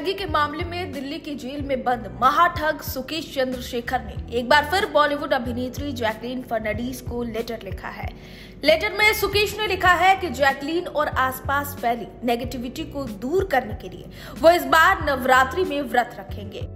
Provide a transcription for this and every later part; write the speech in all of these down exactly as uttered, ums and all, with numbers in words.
ठगी के मामले में दिल्ली की जेल में बंद महाठग सुकेश चंद्रशेखर ने एक बार फिर बॉलीवुड अभिनेत्री जैकलीन फर्नांडीज को लेटर लिखा है। लेटर में सुकेश ने लिखा है कि जैकलीन और आसपास फैली नेगेटिविटी को दूर करने के लिए वो इस बार नवरात्रि में व्रत रखेंगे।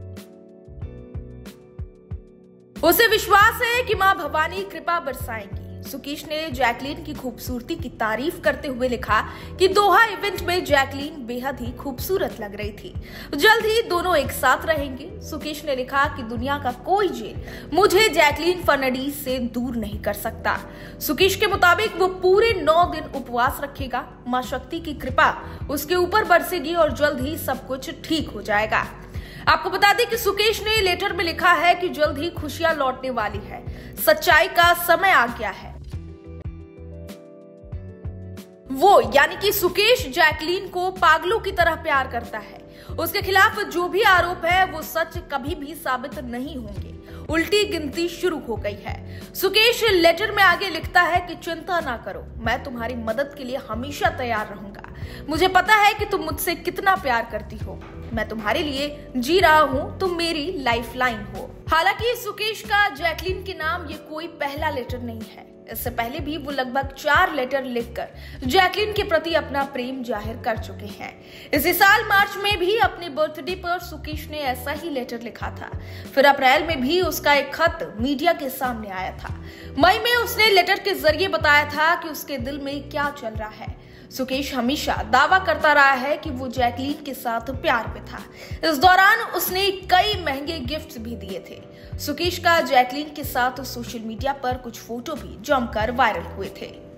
उसे विश्वास है कि मां भवानी कृपा बरसाएंगी। सुकेश ने जैकलीन की खूबसूरती की तारीफ करते हुए लिखा कि दोहा इवेंट में जैकलीन बेहद ही खूबसूरत लग रही थी। जल्द ही दोनों एक साथ रहेंगे। सुकेश ने लिखा कि दुनिया का कोई जेल मुझे जैकलीन फर्नांडीज से दूर नहीं कर सकता। सुकेश के मुताबिक वो पूरे नौ दिन उपवास रखेगा। मां शक्ति की कृपा उसके ऊपर बरसेगी और जल्द ही सब कुछ ठीक हो जाएगा। आपको बता दें कि सुकेश ने लेटर में लिखा है कि जल्द ही खुशियां लौटने वाली है, सच्चाई का समय आ गया है। वो यानी कि सुकेश जैकलीन को पागलों की तरह प्यार करता है। उसके खिलाफ जो भी आरोप है वो सच कभी भी साबित नहीं होंगे। उल्टी गिनती शुरू हो गई है। सुकेश लेटर में आगे लिखता है कि चिंता ना करो, मैं तुम्हारी मदद के लिए हमेशा तैयार रहूंगा। मुझे पता है कि तुम मुझसे कितना प्यार करती हो। मैं तुम्हारे लिए जी रहा हूँ, तुम मेरी लाइफलाइन हो। हालांकि सुकेश का जैकलीन के नाम ये कोई पहला लेटर नहीं है। इससे पहले भी वो लगभग चार लेटर लिखकर जैकलीन के प्रति अपना प्रेम जाहिर कर चुके हैं। इसी साल मार्च में भी अपने बर्थडे पर सुकेश ने ऐसा ही लेटर लिखा था। फिर अप्रैल में भी उसका एक खत मीडिया के सामने आया था। मई में उसने लेटर के जरिए बताया था कि उसके दिल में क्या चल रहा है। सुकेश हमेशा दावा करता रहा है कि वो जैकलीन के साथ प्यार में था। इस दौरान उसने कई महंगे गिफ्ट्स भी दिए थे। सुकेश का जैकलीन के साथ सोशल मीडिया पर कुछ फोटो भी जमकर वायरल हुए थे।